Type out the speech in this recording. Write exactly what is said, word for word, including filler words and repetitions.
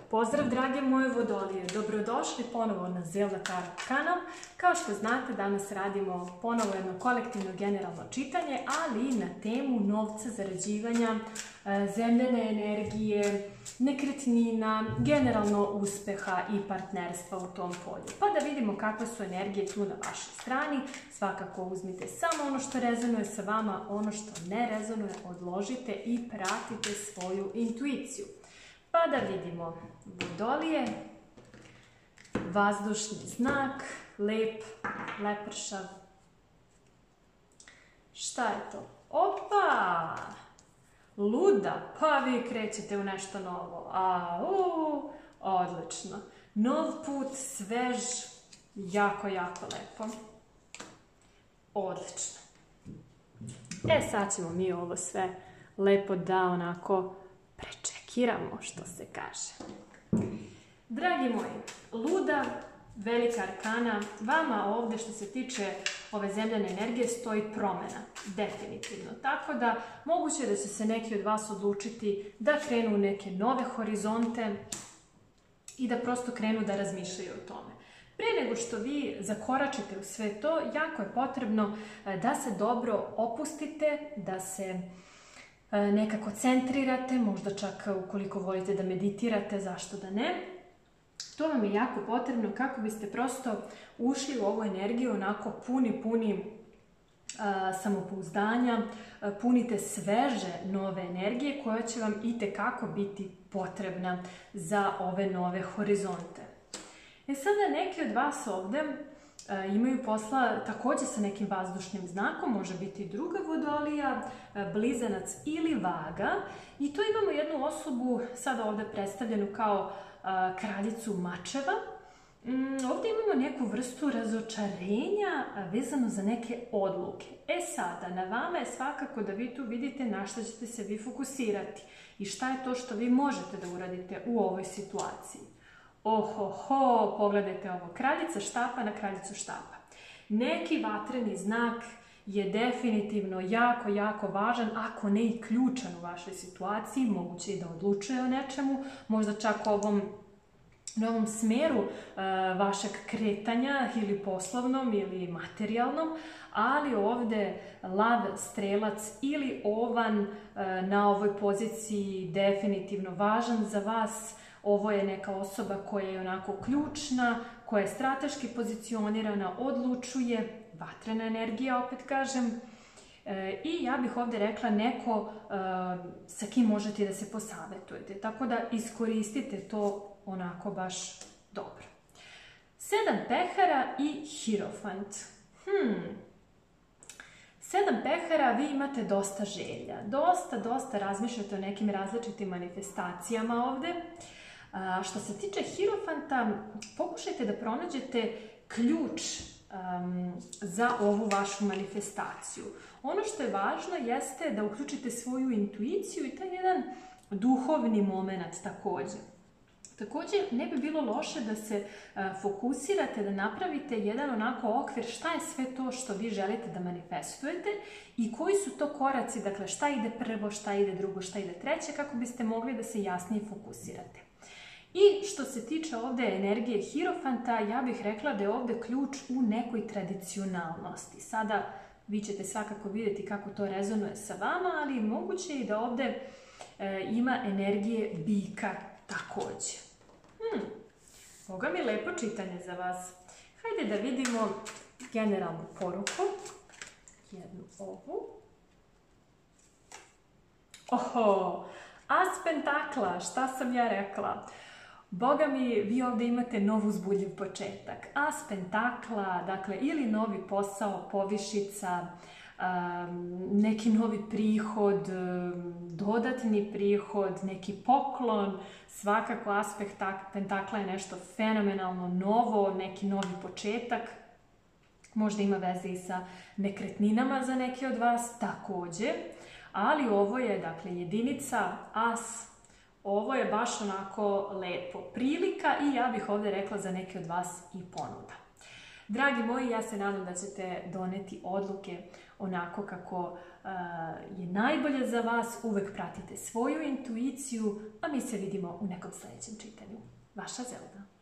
Pozdrav drage moje vodolije, dobrodošli ponovo na Zelda Tarot kanal. Kao što znate, danas radimo ponovo jedno kolektivno generalno čitanje, ali na temu novca, zarađivanja, zemljene energije, nekretnina, generalno uspeha i partnerstva u tom polju. Pa da vidimo kakve su energije tu na vašoj strani. Svakako uzmite samo ono što rezonuje sa vama, ono što ne rezonuje odložite i pratite svoju intuiciju. Pa da vidimo vodolije, vazdušni znak, lep, lepršav. Šta je to? Opa! Luda, pa vi krećete u nešto novo. A, u, odlično. Nov put, svež, jako, jako lepo. Odlično. E, sad ćemo mi ovo sve lepo da onako prečekiramo, što se kaže. Dragi moji, luda, velika arkana, vama ovdje što se tiče ove zemljane energije stoji promjena, definitivno. Tako da moguće je da će se neki od vas odlučiti da krenu u neke nove horizonte i da prosto krenu da razmišljaju o tome. Prije nego što vi zakoračite u sve to, jako je potrebno da se dobro opustite, da se nekako centrirate, možda čak ukoliko volite da meditirate, zašto da ne. To vam je jako potrebno kako biste prosto ušli u ovu energiju onako puni, puni a, samopouzdanja, a, punite sveže nove energije koja će vam itekako biti potrebna za ove nove horizonte. E sada neki od vas ovdje a, imaju posla također sa nekim vazdušnim znakom, može biti i druga vodolija, a, blizanac ili vaga. I tu imamo jednu osobu, sada ovdje predstavljenu kao kraljicu mačeva. Ovdje imamo neku vrstu razočarenja vezano za neke odluke. E sada, na vama je svakako da vi tu vidite na što ćete se vi fokusirati i šta je to što vi možete da uradite u ovoj situaciji. Ohoho, pogledajte ovo, kraljica štapa na kraljicu štapa. Neki vatreni znak je definitivno jako, jako važan, ako ne i ključan u vašoj situaciji, moguće i da odlučuje o nečemu, možda čak o ovom novom smjeru e, vašeg kretanja ili poslovnom ili materijalnom, ali ovdje lav, strelac ili ovan e, na ovoj poziciji definitivno važan za vas. Ovo je neka osoba koja je onako ključna, koja je strateški pozicionirana, odlučuje, vatrena energija, opet kažem. E, I ja bih ovdje rekla neko e, sa kim možete da se posavjetujete. Tako da iskoristite to onako baš dobro. Sedam pehara i hirofant. Hmm. Sedam pehara, vi imate dosta želja. Dosta, dosta razmišljate o nekim različitim manifestacijama ovdje. A, što se tiče hirofanta, pokušajte da pronađete ključ um, za ovu vašu manifestaciju. Ono što je važno jeste da uključite svoju intuiciju i taj jedan duhovni moment također. Također ne bi bilo loše da se uh, fokusirate, da napravite jedan onako okvir šta je sve to što vi želite da manifestujete i koji su to koraci, dakle šta ide prvo, šta ide drugo, šta ide treće, kako biste mogli da se jasnije fokusirate. I što se tiče ovdje energije hirofanta, ja bih rekla da je ovdje ključ u nekoj tradicionalnosti. Sada vi ćete svakako vidjeti kako to rezonuje sa vama, ali moguće je i da ovdje e, ima energije bika također. Hmm. Boga mi lepo čitanje za vas. Hajde da vidimo generalnu poruku. Jednu ovu. Oho, as pentakla, šta sam ja rekla? Boga mi, vi ovdje imate nov uzbudljiv početak. As pentakla, dakle, ili novi posao, povišica, um, neki novi prihod, um, dodatni prihod, neki poklon. Svakako aspekt pentakla je nešto fenomenalno novo, neki novi početak. Možda ima veze i sa nekretninama za neke od vas, također. Ali ovo je, dakle, jedinica, as. Ovo je baš onako lepo prilika i ja bih ovdje rekla za neke od vas i ponuda. Dragi moji, ja se nadam da ćete doneti odluke onako kako uh, je najbolje za vas. Uvek pratite svoju intuiciju, a mi se vidimo u nekom sljedećem čitanju. Vaša Zelda.